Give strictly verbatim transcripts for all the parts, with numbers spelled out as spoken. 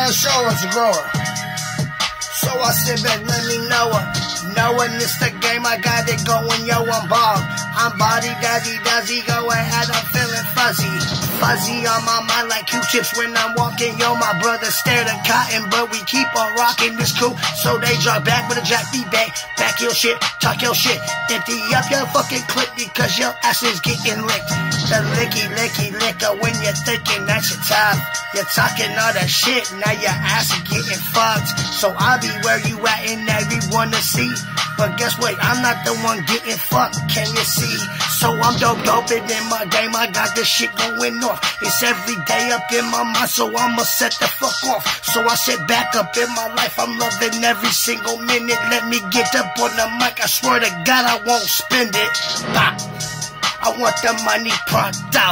that show us a grower. So I sit back, let me know her. Knowing it's the game, I got it going, yo, I'm bald. I'm body dazzy, dazzy, go ahead, I'm feeling fuzzy. Fuzzy on my mind like Q-tips when I'm walking, yo, my brother stared at cotton, but we keep on rocking this cool. So they drop back with a jack beat bang, back your shit, talk your shit, empty up your fucking clip because your ass is getting licked. The licky, licky, licker when you're thinking that you're tough. You're talking all that shit, now your ass is getting fucked. So I'll be where you at and everyone to see. But guess what? I'm not the one getting fucked, can you see? So I'm dope, dope in my game, I got this shit going off. It's every day up in my mind, so I'ma set the fuck off. So I sit back up in my life, I'm loving every single minute. Let me get up on the mic, I swear to God I won't spend it. Bop. I want the money prompt out.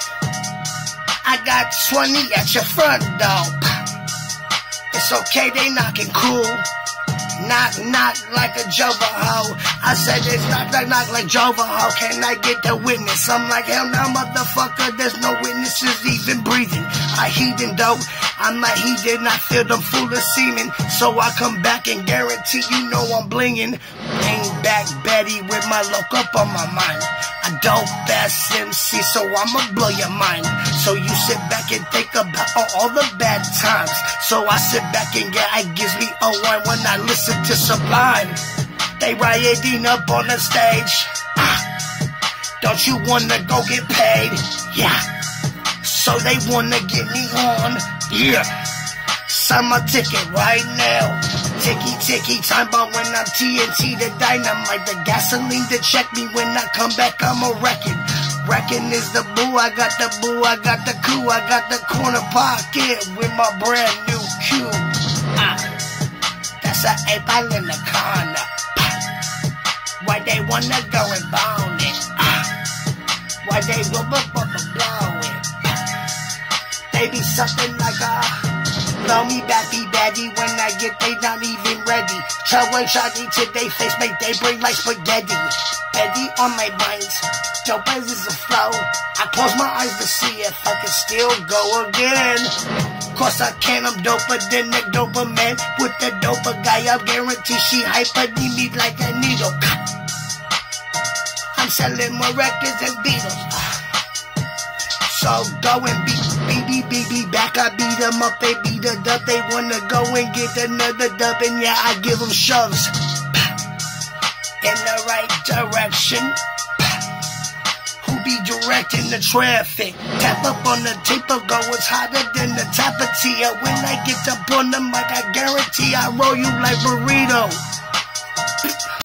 I got twenty at your front door. It's okay, they knocking cool. Knock, knock like a Jova hoe. I said it's knock, knock, knock like Jova hoe. Can I get the witness? I'm like, hell no, motherfucker, there's no witnesses even breathing. I heathen dope. I'm like, he did not feel them full of semen. So I come back and guarantee you know I'm blinging. Bring back Betty with my look up on my mind. A dope ass M C, so I'ma blow your mind. So you sit back and think about all, all the bad times. So I sit back and yeah, it gives me a one when I listen to Sublime. They rioting up on the stage. Ah, don't you wanna go get paid? Yeah. So they wanna get me on. Yeah. Sign my ticket right now. Ticky, ticky, time bomb when I'm T N T, the dynamite, the gasoline to check me when I come back, I'm a wrecking. Wrecking is the boo, I got the boo, I got the coup, I got the corner pocket with my brand new cue. Ah, that's an eight ball in the corner. Why they wanna go and bone it? Ah, why they rubber bubble blow it? They be something like a blow me back, be baddie when I get they not even ready. Try one shotty to they face, make they bring like spaghetti. Betty on my mind, dope as is a flow. I close my eyes to see if I can still go again. Course I can, I'm doper than the doper man. With the doper guy, I guarantee she hyper need me like a needle. I'm selling more records than Beatles. So go and beat, beat, beat, beat, back, I beat them up, they beat it up, they wanna go and get another dub, and yeah, I give them shoves, in the right direction, who be directing the traffic, tap up on the taper, go, it's hotter than the tapatio, when I get up on the mic, I guarantee I roll you like burrito.